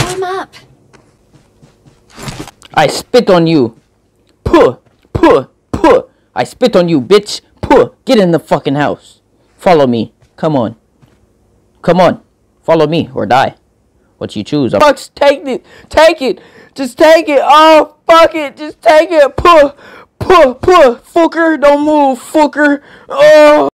him up. I spit on you. Puh, puh, puh. I spit on you, bitch. Puh. Get in the fucking house. Follow me. Come on. Come on. Follow me or die. What you choose. Fucks, take it. Take it. Just take it. Oh, fuck it. Just take it. Puh, puh, puh. Fucker. Don't move, fucker. Oh.